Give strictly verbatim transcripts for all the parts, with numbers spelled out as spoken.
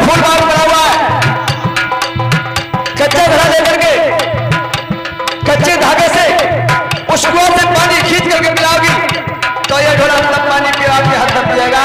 फूल बाग बना हुआ है, कच्चा घड़ा लेकर के कच्चे धागे से उस कुआं से पानी खींच करके पिलाओगी तो ये ढोला अपना पानी पिला के हाथ रख जाएगा।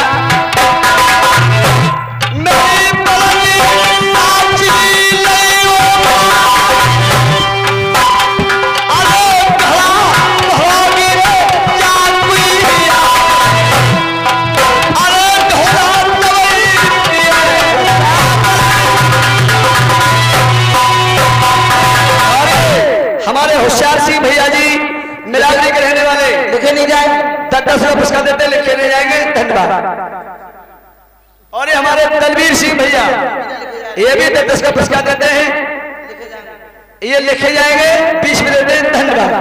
हमारे होशियार सिंह भैया जी मिलावटी के रहने वाले लिखे नहीं जाए दस दस रुपये पुरस्कार देते, लिखे नहीं जाएंगे, धन्यवाद। और ये हमारे तलवीर सिंह भैया ये भी दस दस का पुरस्कार देते हैं, ये लिखे जाएंगे, बीस में देते हैं, धन्यवाद।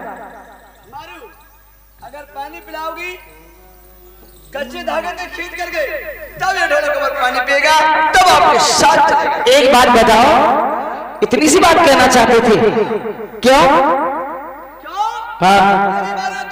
अगर पानी पिलाओगी कच्चे धागे से खींच करके तब ये ढोलक कमर पानी पिएगा, तब आपके साथ चलेगा। एक बात बताओ, इतनी सी बात कहना चाहते थे, क्यों? क्यों? हाँ।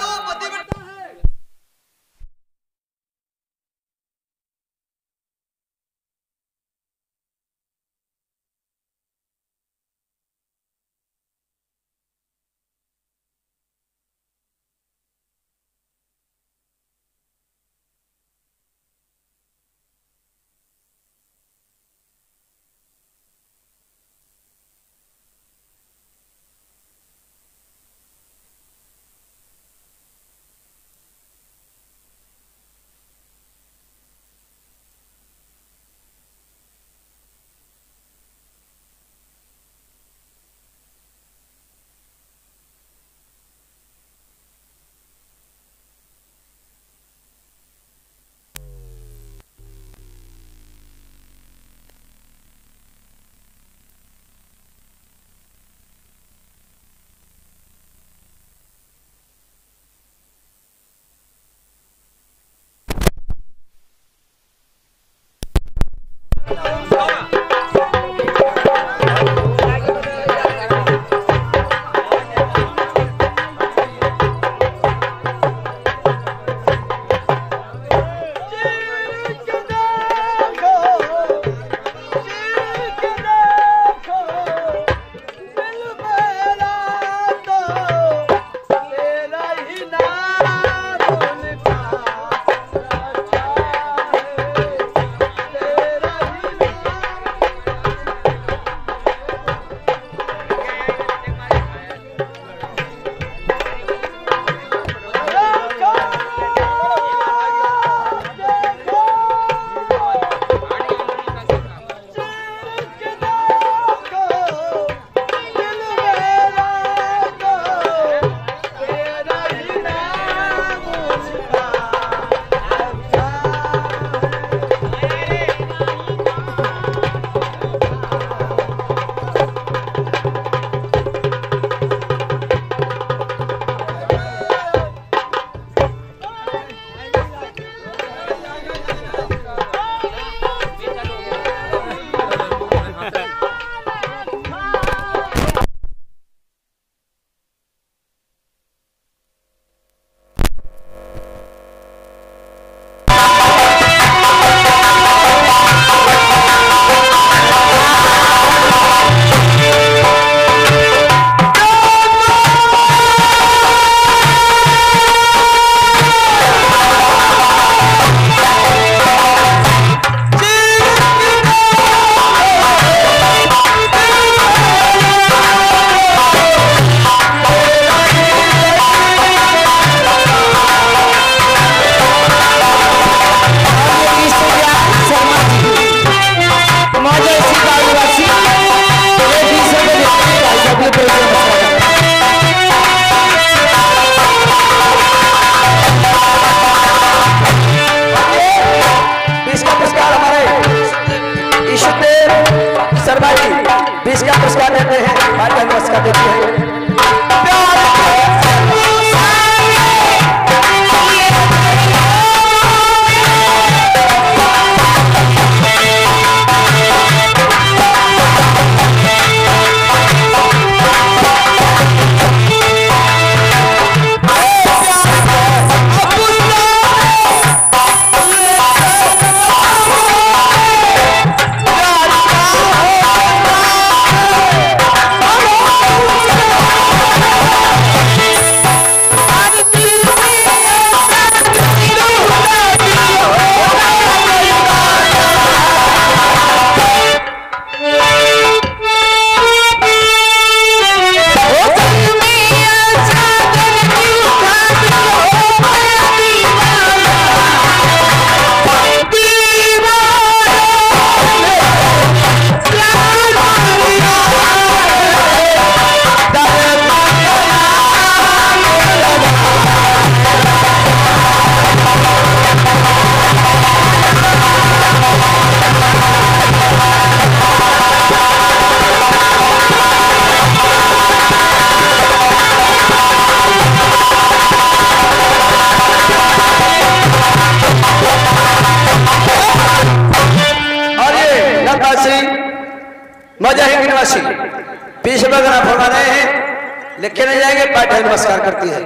पासी मजा है निवासी पीछे बगना फरमा रहे हैं, लिखे नहीं जाएंगे। पाठक नमस्कार करती है।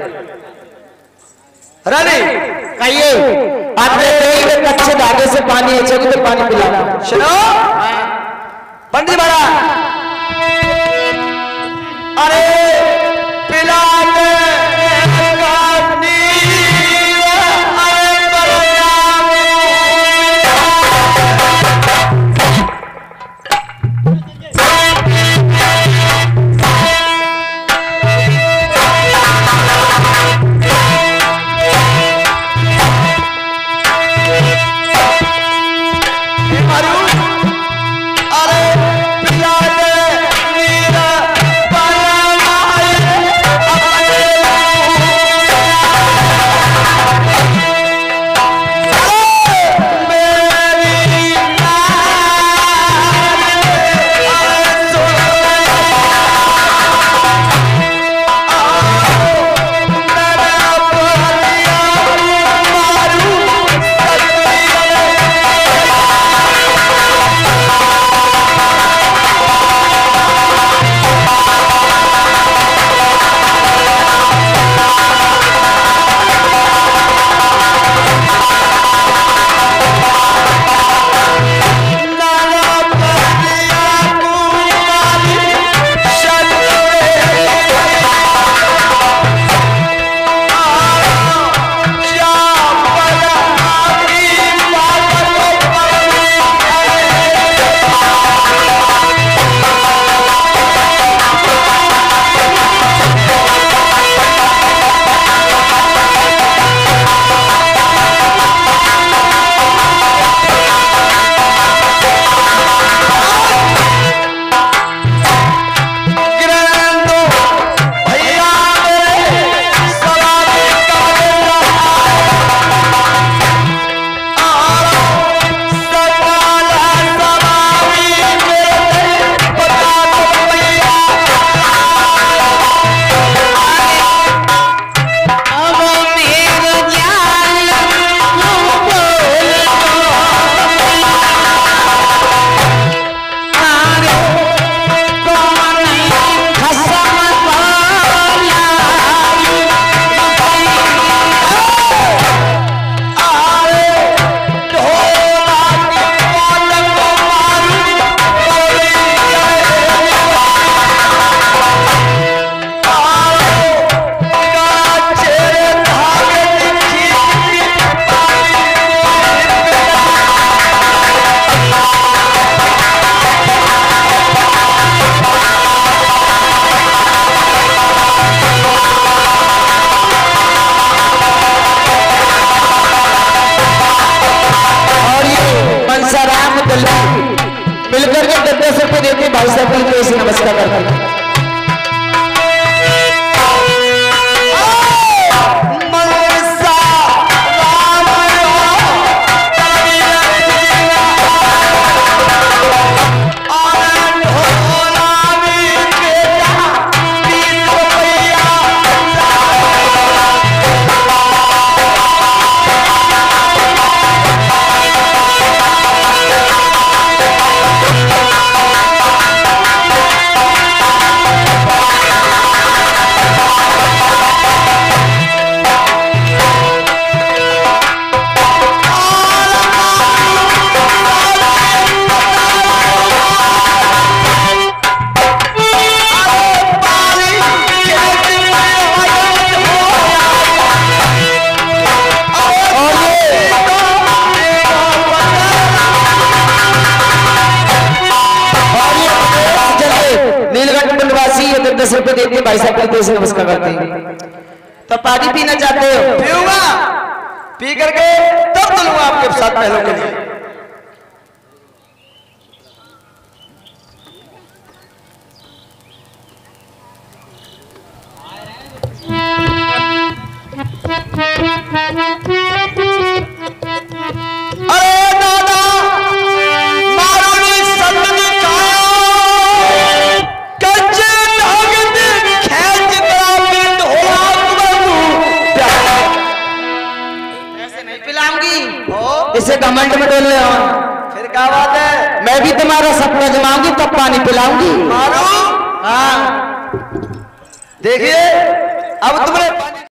रानी कहिए आपने कई कच्चे धागे से पानी है, चलो तो पानी पिलाओ। सुनो पंडित बड़ा, अरे पिला दे मिलकर के दस रुपए देते भाई साहब को ऐसे नमस्कार करते हैं। दस रुपए देते भाई साहब को ऐसे नमस्कार करते हैं। तो पानी पीना चाहते हो? पीऊंगा, पी करके तब चलूंगा आपके साथ पहलों के लिए। अरे दादा मारुनी सन्नी का कच्चे धागे खेच ग्रामीण हो ऐसे नहीं पिलाऊंगी, इसे घमंड में डोल ले। फिर क्या बात है? मैं भी तुम्हारा सपना जमाऊंगी तब पानी पिलाऊंगी। मारू हाँ देखिए अब तुमने